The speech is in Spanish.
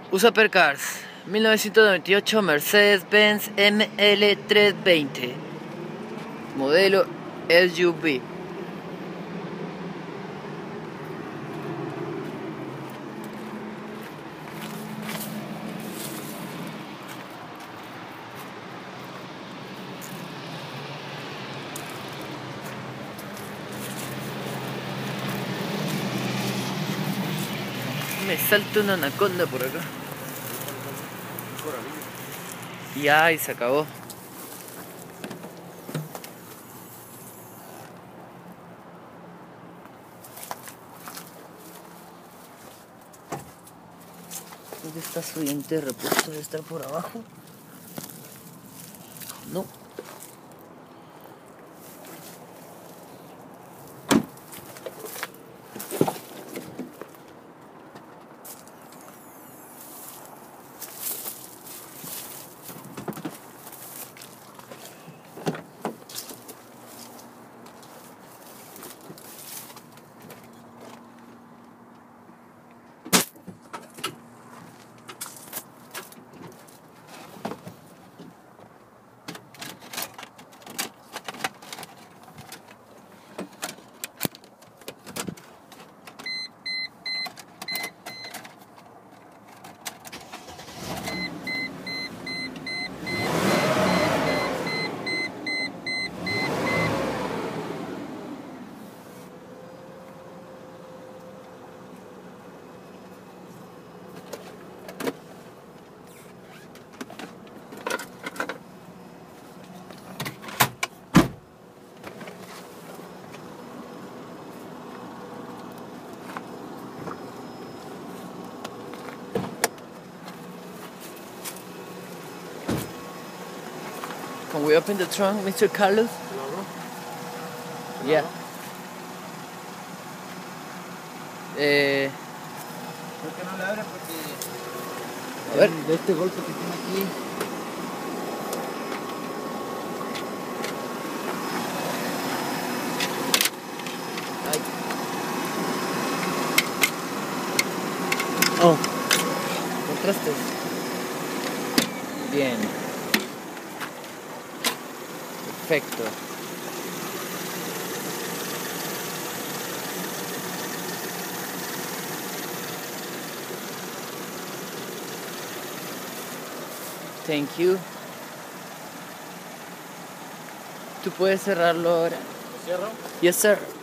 USA Percars 1998 Mercedes-Benz ML320 modelo SUV. Me salta una anaconda por acá. Y ay, se acabó. ¿Dónde está su diente de repuesto? ¿Debe estar por abajo? No. Can we open the trunk, Mr. Carlos? Hello? Yeah. ¿Por qué no le abre? Porque A ver. de este golpe que tiene aquí. Ay. Oh. Contrastes. Bien. Perfecto. Thank you. ¿Tú puedes cerrarlo ahora? ¿Lo cierro? Yes, sir.